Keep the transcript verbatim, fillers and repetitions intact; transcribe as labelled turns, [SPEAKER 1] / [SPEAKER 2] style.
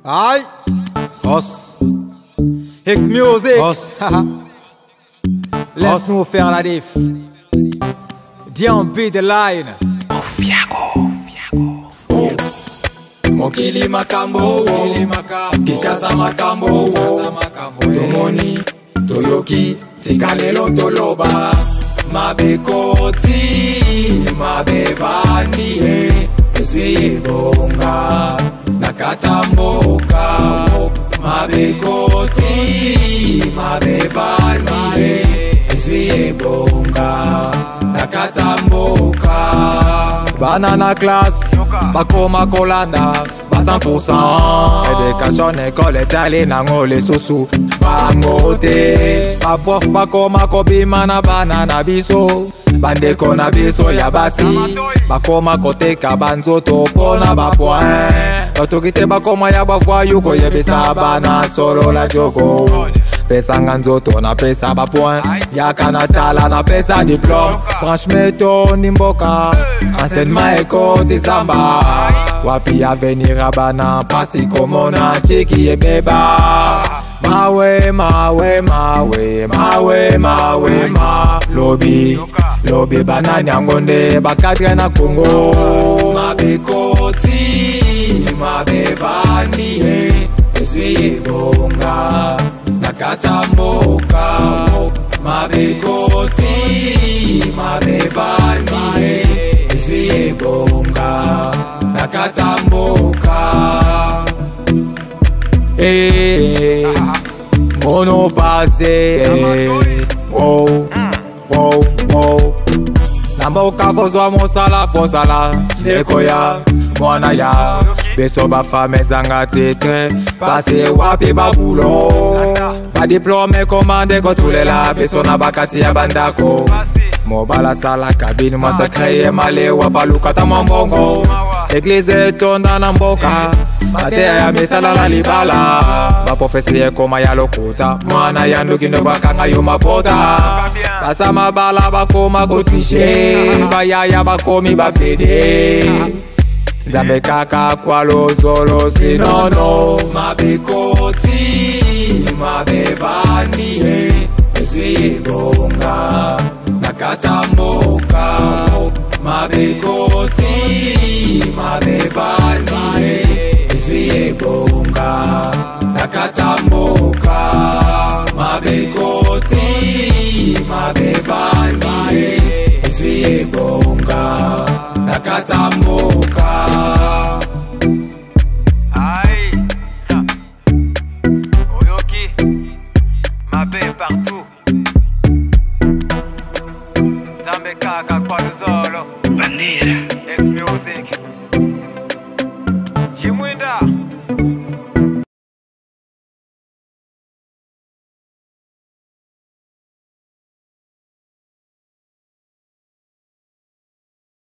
[SPEAKER 1] Aye. Os. X-Music. Os. Laisse-nous faire la diff. D M P the line.
[SPEAKER 2] Oh, Fiago. Oh. Mokili makambo. Kikasa makambo. Tomoni. Toyoki. Tikalelo toloba. Mabekoti. Mabevani. Esweye bonga. Nakatamboka. Mabekoti. Mabevani. Esweye bonga. Nakatamboka. Banana class. Bakoma kolanda. cent pour cent Education école est allée nango les sousou Bangote Ma prof bakoma kobima na banana biso Bandeko na biso ya basi Bakoma koteka banzoto pona ba point Autorité bakoma ya bavoyu koyebisa bana solo la jogo Pesa nganzoto na pesa ba point Yaka natala na pesa diplôme Branche meto nimboka Enseignement eko tizamba Wapi avenir abana pasi komona chiki e beba Mawe mawe mawe mawe mawe ma Lobby Lobby banani angonde bakadre na Congo Mabekoti Mabevani Esweye bonga Nakatamboka Mabekoti Mabevani Esweye bonga Nakatamboka Eh Mono passé Wow Wow Wow Namboka fozwa mosala fozala Dekoya Mwana ya Beso ba fame zanga titre Pase wapi ba boulot Ba diplôme commande kotulela Beso na bakati ya bandako Mobala sala kabine mwasa kreye male Wabaluka tamambongo Eglise tonda na mboka Matea ya misala la libala Ba profesi ye koma ya lokuta Mwana ya ndukindo bakanga yu mapota Basa mabala bakoma kotwishe Bayaya bakomi bapede Zambe kaka kwa lozolo sinono Mabekoti Mabevani Esweye bonga Nakatamboka Mabekoti Mabevani Esweye bonga Nakatamboka Mabekoti Mabevani Esweye bonga Nakatamboka
[SPEAKER 3] Aïe Oyoki Mabe partout Zambe kaka kwa luzolo
[SPEAKER 2] Vanilla
[SPEAKER 3] X-Music Jimwinda